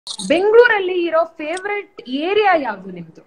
ಬೆಂಗಳೂರಲ್ಲಿ ಇರೋ favourite area ಯಾವುದು ನಿಮ್ದು?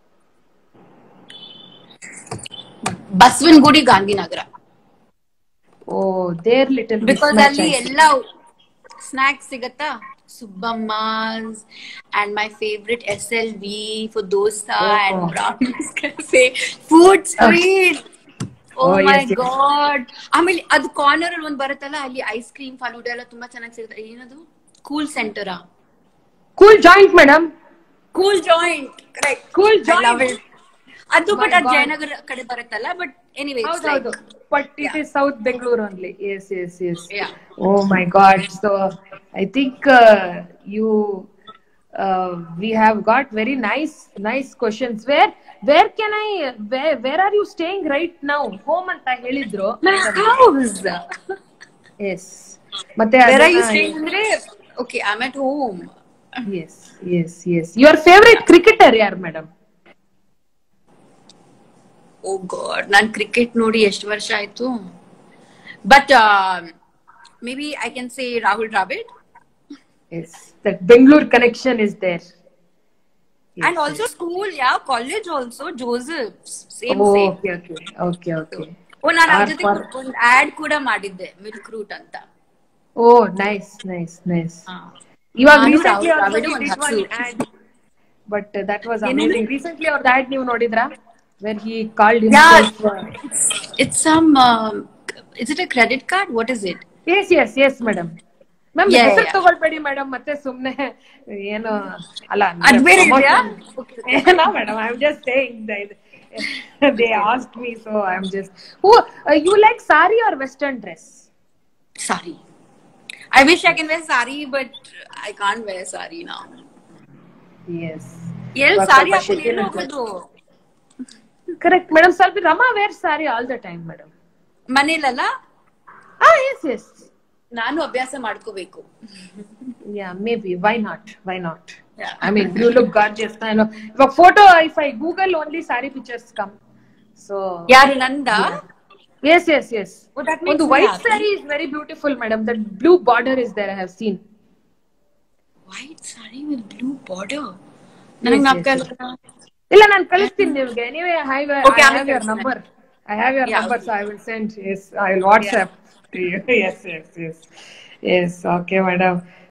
Basavanagudi, Gandhinagar. Oh, there little because mismatch ಅಲ್ಲಿ ಆಯ್ತು. ಎಲ್ಲ ಸ್ನಾಕ್ಸ್ ಸಿಗತ್ತಾ, ಸುಬ್ಬಮ್ಮಸ್ and my favorite SLV for dosa and brownies cafe, food street. Oh, Oh my yes, yes. god. ಆಮೇಲೆ ಅದು ಕಾರ್ನರ್ ಅಲ್ಲಿ ಒಂದ್ ಬರುತ್ತಲ್ಲ, ಅಲ್ಲಿ ಐಸ್ ಕ್ರೀಮ್ ಫಾಲೂಡ ಎಲ್ಲ ತುಂಬಾ ಚೆನ್ನಾಗಿ ಸಿಗುತ್ತೆ. ಏನದು, ಕೂಲ್ ಸೆಂಟರಾ? Cool joint madam. Cool joint, correct. Cool I love joint. it. ಅದು My ಬಟ್ ಅದು God. ಜಯನಗರ ಕಡೆ ಬರುತ್ತಲ್ಲ, but anyway it's like, But it is South Bangalore only. Yes, yes, yes. yeah. Oh my God. So I think you we have got very nice questions. Where are you staying right now? Home ಅಂತ ಹೇಳಿದ್ರು. My house. Yes. ಮತ್ತೆ Where are you staying ಅಂದ್ರೆ? Okay, I'm at home. Yes. Your favorite cricketer ಯಾರು madam? Oh god, ನಾನು cricket ನೋಡಿ ಎಷ್ಟು ವರ್ಷ ಆಯ್ತು. But maybe I can say Rahul Dravid. Yes, that Bangalore connection is there. Yes, And also school, yeah, college also, Joseph's. Same. Okay. Oh, ನಾನು ಅವ್ರ ಜೊತೆ ಒಂದು ಆಡ್ ಕೂಡ ಮಾಡಿದ್ದೆ, ಮಿಲ್ಕ್ ರೂಟ್ ಅಂತ. Oh, nice. ಇವಾಗ recently Dravid did ಒಂದು one ad, but that was amazing. Recently ಅವ್ರ ad ನೀವು ನೋಡಿದ್ರಾ? Where he called himself. It's some. Is it a credit card? What is it? Yes, madam. Ma'am ಹೆಸರು ತಗೊಳ್ಬೇಡಿ madam, ಮತ್ತೆ ಸುಮ್ನೆ ಏನು ಅಲ್ಲ. Madam, I am just saying they asked me, so I am just. You like sari or western dress? Sari. I wish I can wear sari, but I can't wear sari now. Yes. Sari ಹಾಕೊಂಡು ಹೋಗೋದು. Correct, madam. Salvi Rama wears sari all the time, madam. ಮನೇಲಲ್ಲ? Yes. ನಾನು ಅಭ್ಯಾಸ ಮಾಡ್ಕೋಬೇಕು. Yeah, maybe. Why not? Yeah. I mean, you look gorgeous. I know. If photo, if I Google, only sari pictures come. So. ಯಾರು ನಂದಾ? Yes. Oh, that makes the white sari is very beautiful, madam. That blue border is there. I have seen. White sari with blue border. ನನಗೆ ನಾಪ್ಕಲ್ಲ. ಇಲ್ಲ, ನಾನು ಕಳಿಸ್ತೀನಿ ನಿಮಗೆ. ನೀವೇ I have your number. So I will send. Yes, I will WhatsApp to you. Yes. Okay, madam.